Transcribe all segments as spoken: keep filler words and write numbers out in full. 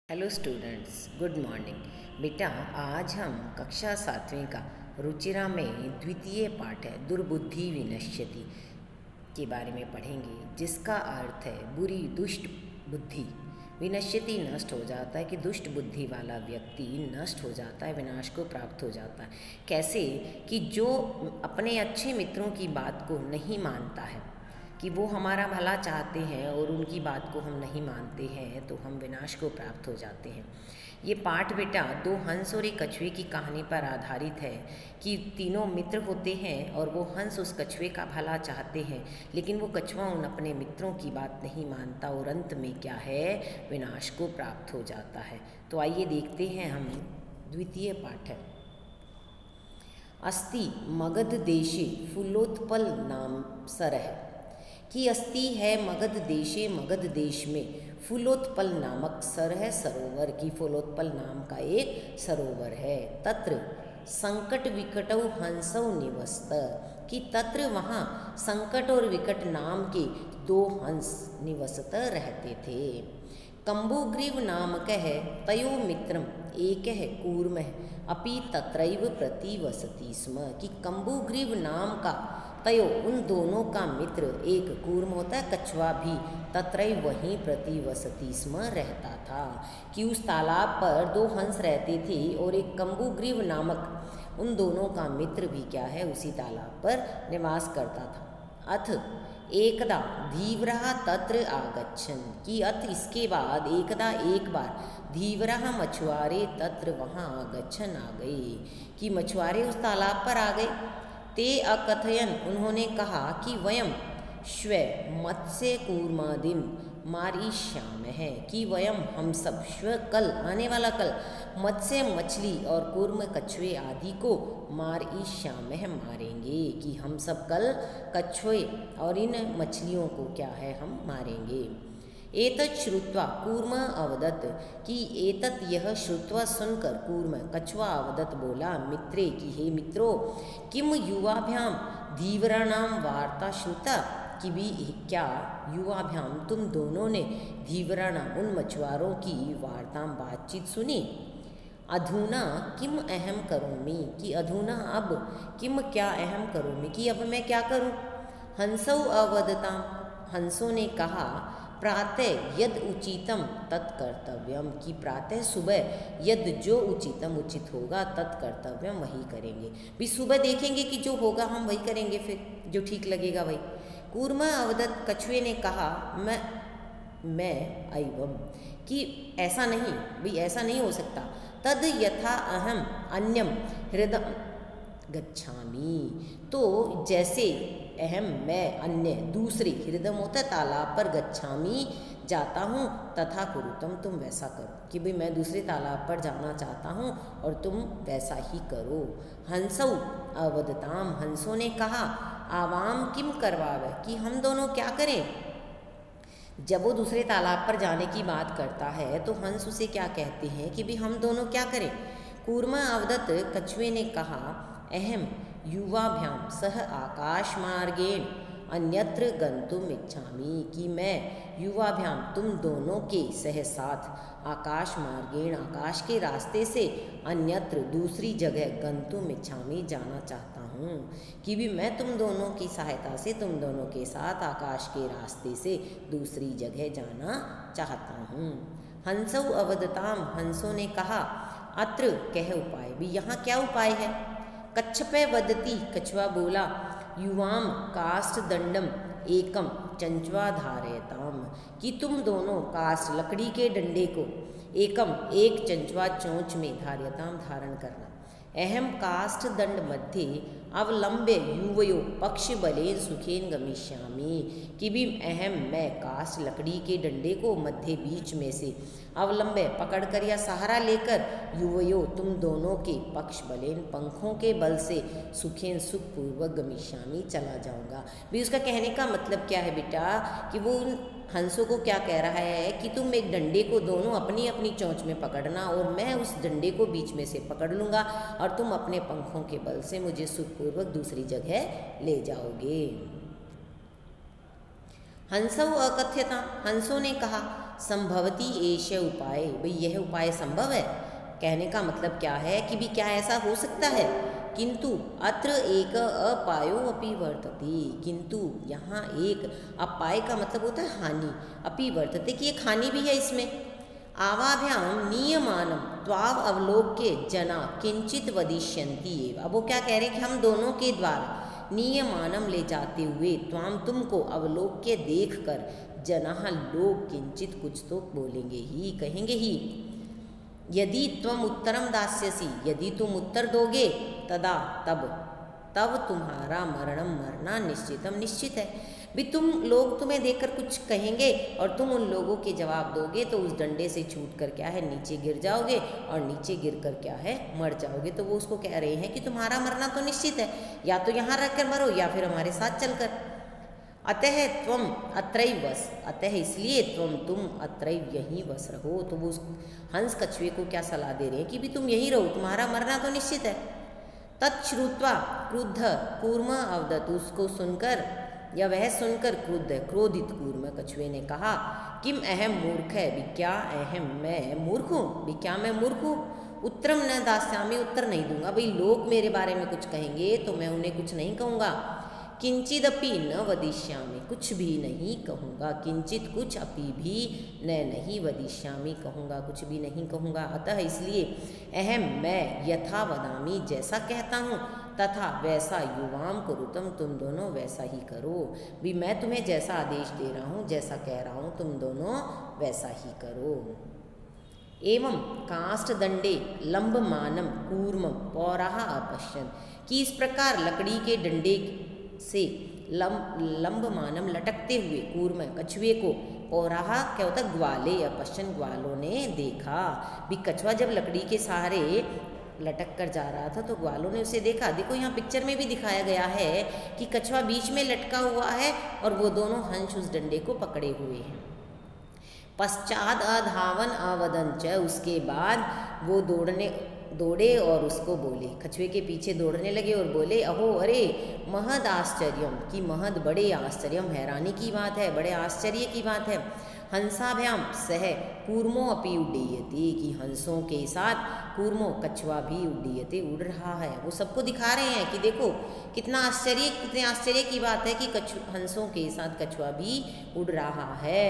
Hello students, good morning. बेटा, आज हम कक्षा सातवीं का रुचिरा में द्वितीय पाठ है दुर्बुद्धि विनश्यति के बारे में पढ़ेंगे, जिसका अर्थ है बुरी दुष्ट बुद्धि। विनश्यति नष्ट हो जाता है कि दुष्ट बुद्धि वाला व्यक्ति नष्ट हो जाता है, विनाश को प्राप्त हो जाता है। कैसे कि जो अपने अच्छे मित्रों की बात को नहीं मानता है कि वो हमारा भला चाहते हैं और उनकी बात को हम नहीं मानते हैं, तो हम विनाश को प्राप्त हो जाते हैं। ये पाठ बेटा दो हंस और एक कछुए की कहानी पर आधारित है कि तीनों मित्र होते हैं और वो हंस उस कछुए का भला चाहते हैं, लेकिन वो कछुआ उन अपने मित्रों की बात नहीं मानता और अंत में क्या है, विनाश को प्राप्त हो जाता है। तो आइए देखते हैं हम द्वितीय पाठ है। अस्ति मगध देशे फूलोत्पल नाम सरह कि अस्ति है मगध देशे, मगध देश में फूलोत्पल नामक सरह सरोवर की फूलोत्पल नाम का एक सरोवर है। तत्र संकट विकटौ हंसौ निवस्त कि तत्र वहाँ संकट और विकट नाम के दो हंस निवसत रहते थे। कंबुग्रीव नामक है तयो मित्रम एक है कूर्म अपि तत्रैव प्रतिवसति स्म कि कंबुग्रीव नाम का तयो उन दोनों का मित्र एक कूर्म होता है, कछुआ भी तत्रैव वहीं प्रतिवसति स्म रहता था कि उस तालाब पर दो हंस रहते थे और एक कंबुग्रीव नामक उन दोनों का मित्र भी क्या है, उसी तालाब पर निवास करता था। अथ एकदा धीवरः तत्र आगच्छन् कि अथ इसके बाद एकदा एक बार धीवरः मछुआरे तत्र वहाँ आगच्छन् आ गए कि मछुआरे उस तालाब पर आ गए। ते अकथयन उन्होंने कहा कि वयम श्व मत्स्य कूर्मादिन मारिष्यामः है कि वयम हम सब श्व कल आने वाला कल मत्स्य मछली और कूर्म कछुए आदि को मारिष्यामः मारेंगे कि हम सब कल कछुए और इन मछलियों को क्या है, हम मारेंगे। एतत् श्रुत्वा कूर्म अवदत् कि एतत् यह श्रुत्वा सुनकर कूर्म कछुआ अवदत् बोला मित्रे कि हे मित्रों, किम युवाभ्याम धीवराणाम वार्ता श्रुता कि भी क्या युवाभ्याम तुम दोनों ने धीवराणाम उन मछुआरों की वार्ता बातचीत सुनी। अधुना किम अहम करोमि कि अधुना अब किम क्या अहम करोमि कि अब मैं क्या करूं। हंसौ अवदताम हंसों ने कहा प्रातः यद उचितम तत्कर्तव्यम कि प्रातः सुबह यद जो उचितम उचित होगा तत्कर्तव्यम वही करेंगे। भी सुबह देखेंगे कि जो होगा हम वही करेंगे, फिर जो ठीक लगेगा वही। कूर्म अवदत कछुए ने कहा मैं मैं एवं कि ऐसा नहीं, भी ऐसा नहीं हो सकता। तद यथा अहम अन्यम हृदय गच्छामि तो जैसे अहम मैं अन्य दूसरे हृदय होता तालाब पर गच्छामि जाता हूँ तथा कुरुतम तुम वैसा करो कि भाई मैं दूसरे तालाब पर जाना चाहता हूँ और तुम वैसा ही करो। हंसौ अवदताम हंसों ने कहा आवाम किम करवावे कि हम दोनों क्या करें। जब वो दूसरे तालाब पर जाने की बात करता है तो हंस उसे क्या कहते हैं कि भी हम दोनों क्या करें। कूर्म अवदत कछुए ने कहा अहम युवाभ्याम सह आकाश मार्गेण अन्यत्र गंतुम इच्छामि कि मैं युवाभ्याम तुम दोनों के सह साथ आकाश मार्गेण आकाश के रास्ते से अन्यत्र दूसरी जगह गंतुम इच्छामि जाना चाहता हूँ कि भी मैं तुम दोनों की सहायता से तुम दोनों के साथ आकाश के रास्ते से दूसरी जगह जाना चाहता हूँ। हंसौ अवदताम हंसों ने कहा अत्र कह उपाय भी यहाँ क्या उपाय है। कच्छपे वदती कछुआ बोला युवाम काष्ठ दंडम एकम चंचवा धारयताम कि तुम दोनों काष्ठ लकड़ी के डंडे को एकम एक चंचवा चोंच में धारयताम धारण करना। अहम काष्ठ दंड मध्ये अवलंब्य युवयो पक्ष बलेन सुखेन गमिष्यामि कि भी अहम मैं काष्ठ लकड़ी के डंडे को मध्य बीच में से अवलंब्य पकड़कर या सहारा लेकर युवयो तुम दोनों के पक्ष बलेन पंखों के बल से सुखेन सुखपूर्वक गमिष्यामि चला जाऊंगा। भी उसका कहने का मतलब क्या है बेटा कि वो उन हंसों को क्या कह रहा है कि तुम एक डंडे को दोनों अपनी अपनी चोंच में पकड़ना और मैं उस डंडे को बीच में से पकड़ लूँगा और तुम अपने पंखों के बल से मुझे सुखपूर्वक दूसरी जगह ले जाओगे। हंसौ अकथ्यता हंसों ने कहा संभवती एष उपाय, भाई यह उपाय संभव है। कहने का मतलब क्या है कि भी क्या ऐसा हो सकता है। किंतु अत्र एक अपायो अपि वर्तते, किंतु यहाँ एक अपाय का मतलब होता है हानि, अपि वर्तते कि एक हानि भी है इसमें। आवाभ्याम नियमानम त्वाव अवलोक्य जना किंचित वदिष्यन्ति एव। अब वो क्या कह रहे हैं कि हम दोनों के द्वारा नियमानम ले जाते हुए त्वाम तुमको अवलोक्य देख कर जना लोग किंचित कुछ तो बोलेंगे ही, कहेंगे ही। यदि त्वम उत्तरम दास्यसि, यदि तुम उत्तर दोगे, तदा तब तब तुम्हारा मरणम मरना निश्चितम निश्चित है। भी तुम लोग तुम्हें देखकर कुछ कहेंगे और तुम उन लोगों के जवाब दोगे तो उस डंडे से छूट कर क्या है नीचे गिर जाओगे और नीचे गिर कर क्या है मर जाओगे। तो वो उसको कह रहे हैं कि तुम्हारा मरना तो निश्चित है, या तो यहाँ रख कर मरो या फिर हमारे साथ चलकर। अतः त्वम अत्रैव वस, अतः इसलिए त्वम तुम अत्रैव यहीं वस रहो। तो वो उस हंस कछुए को क्या सलाह दे रहे हैं कि भी तुम यहीं रहो, तुम्हारा मरना तो निश्चित है। तत्श्रुत्वा क्रुद्ध कूर्म अवदत्, उसको सुनकर या वह सुनकर क्रुद्ध क्रोधित कूर्म कछुए ने कहा, किम अहम मूर्ख है, भी क्या अहम मैं मूर्ख हूँ, भी क्या मैं मूर्ख हूँ। उत्तरम न दास्यामि, उत्तर नहीं दूंगा। भाई लोग मेरे बारे में कुछ कहेंगे तो मैं उन्हें कुछ नहीं कहूँगा। किंचिदपि न वदिष्यामि, कुछ भी नहीं कहूँगा। किंचित कुछ, अपि भी न नहीं वदिष्यामि, कहूँगा कुछ भी नहीं कहूँगा। अतः इसलिए अहम मैं यथा वदामि, जैसा कहता हूँ, तथा वैसा युवाम कुरुतम, तुम दोनों वैसा ही करो। भी मैं तुम्हें जैसा आदेश दे रहा हूँ, जैसा कह रहा हूँ, तुम दोनों वैसा ही करो। एवं काष्ठ दंडे लंबमानम कूर्मम पौराह अपश्यन, कि इस प्रकार लकड़ी के डंडे से लंब लंबमानम लटकते हुए कूर्म कछुए को पौराहा क्या होता है ग्वाले या पश्चन ग्वालों ने देखा। भी कछुआ जब लकड़ी के सहारे लटक कर जा रहा था तो ग्वालों ने उसे देखा। देखो यहाँ पिक्चर में भी दिखाया गया है कि कछुआ बीच में लटका हुआ है और वो दोनों हंस उस डंडे को पकड़े हुए हैं। पश्चात अधावन अवदंच, उसके बाद वो दौड़ने दौड़े और उसको बोले, कछुए के पीछे दौड़ने लगे और बोले, अहो अरे महद आश्चर्यम, कि महद बड़े आश्चर्यम, हैरानी की बात है, बड़े आश्चर्य की बात है। हंसाभ्याम सह कूर्मो अपि उड्डीयते, कि हंसों के साथ कूर्मो कछुआ भी उड्डीयते उड़ रहा है। वो सबको दिखा रहे हैं कि देखो कितना आश्चर्य, कितने आश्चर्य की बात है कि कछु हंसों के साथ कछुआ भी उड़ रहा है।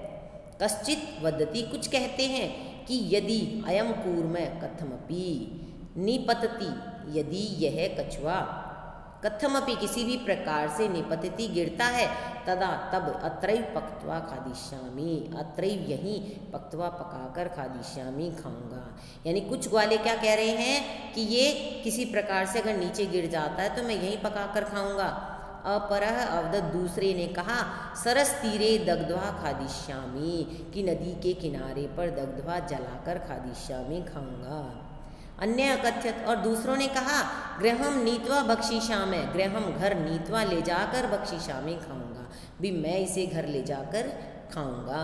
कश्चित वदति, कुछ कहते हैं कि यदि अयम कूर्म कथमपि निपतति, यदि यह कछुआ कथमपि किसी भी प्रकार से निपतति गिरता है, तदा तब अत्रैव पक्त्वा खादिष्यामि, अत्रैव यहीं पक्त्वा पकाकर खादिष्यामि, खाऊंगा। यानी कुछ ग्वाले क्या कह रहे हैं कि ये किसी प्रकार से अगर नीचे गिर जाता है तो मैं यहीं पकाकर खाऊंगा। अपरह अवदत, दूसरे ने कहा, सरस तीरे दग्ध्वा खादिष्यामि, कि नदी के किनारे पर दग्ध्वा जलाकर खादिष्यामि, खाऊंगा। अन्य अकथ्यत, और दूसरों ने कहा, गृहम नीत्वा भक्षिष्यामि, गृहम घर नीत्वा ले जाकर भक्षिष्यामि, खाऊंगा। भी मैं इसे घर ले जाकर खाऊंगा।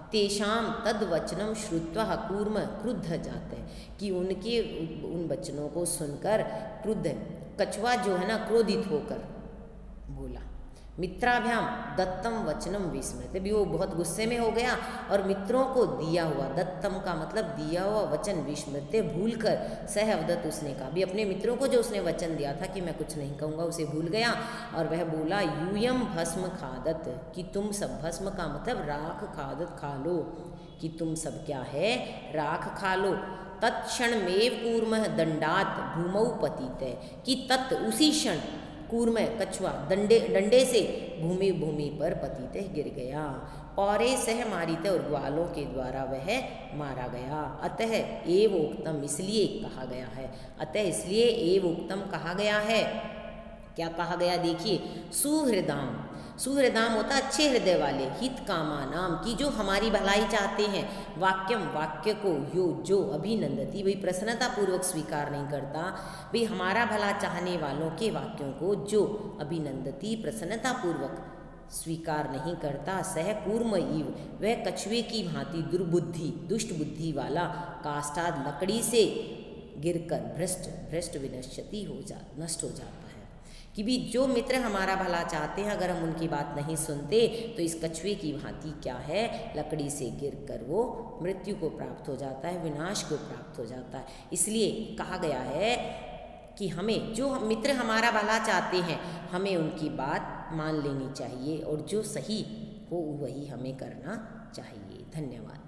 तेषाम तद वचनम श्रुत्वा कूर्म क्रुद्ध जाते, कि उनके उन वचनों को सुनकर क्रुद्ध कछुआ जो है ना क्रोधित होकर बोला। मित्राभ्याम दत्तम वचनम विस्मृत, भी वो बहुत गुस्से में हो गया और मित्रों को दिया हुआ, दत्तम का मतलब दिया हुआ वचन, विस्मृत भूल कर, सह अवदत उसने कहा, भी अपने मित्रों को जो उसने वचन दिया था कि मैं कुछ नहीं कहूँगा उसे भूल गया और वह बोला, यूयम भस्म खादत, कि तुम सब, भस्म का मतलब राख, खादत खा लो, कि तुम सब क्या है राख खा लो। तत्क्षणमेव कूर्म दंडात भूमौ पतित, कि तत् उसी क्षण कूर्म कछुआ डंडे डंडे से भूमि भूमि पर पतित गिर गया। पौरे सह मारित, और ग्वालों के द्वारा वह मारा गया। अतः एव उक्तम, इसलिए कहा गया है, अतः इसलिए एव उक्तम कहा गया है। क्या कहा गया देखिए, सुहृदाम, सुहृदाम होता अच्छे हृदय वाले, हित कामा नाम, की जो हमारी भलाई चाहते हैं, वाक्यम वाक्य को, यो जो अभिनंदती, भाई प्रसन्नता पूर्वक स्वीकार नहीं करता, भाई हमारा भला चाहने वालों के वाक्यों को जो अभिनंदती प्रसन्नता पूर्वक स्वीकार नहीं करता, सह कूर्म इव, वह कछुए की भांति दुर्बुद्धि दुष्ट बुद्धि वाला, काष्ठाद लकड़ी से गिरकर भ्रष्ट भ्रष्ट विनश्यति हो जा नष्ट हो जाता है। कि भी जो मित्र हमारा भला चाहते हैं, अगर हम उनकी बात नहीं सुनते तो इस कछुए की भांति क्या है, लकड़ी से गिरकर वो मृत्यु को प्राप्त हो जाता है, विनाश को प्राप्त हो जाता है। इसलिए कहा गया है कि हमें जो मित्र हमारा भला चाहते हैं, हमें उनकी बात मान लेनी चाहिए और जो सही हो वही हमें करना चाहिए। धन्यवाद।